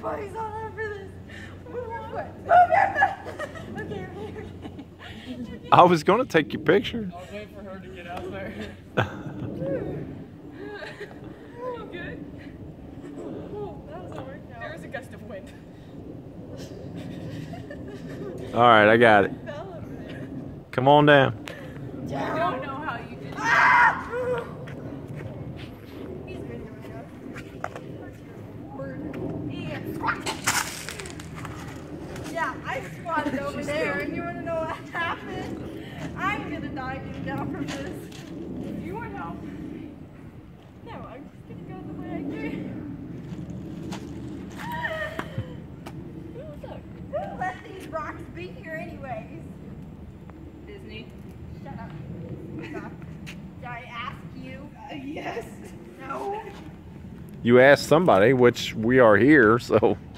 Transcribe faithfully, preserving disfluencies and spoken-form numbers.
Everybody's all over this. Move your foot. Move your foot. Okay, okay, okay. I was gonna take your picture. I was waiting for her to get out there. Are you good? Oh, that was a workout. There was a gust of wind. All right, I got it. Come on down. I don't know how you did it. Ah! He's videoing us. Yeah, I squatted over there, and you want to know what happened? I'm gonna die getting down from this. You want help? No, I'm just gonna go the way I came. Who let these rocks be here anyways? Disney. Shut up. Stop. Did I ask you? Uh, yes. No. You asked somebody, which we are here, so.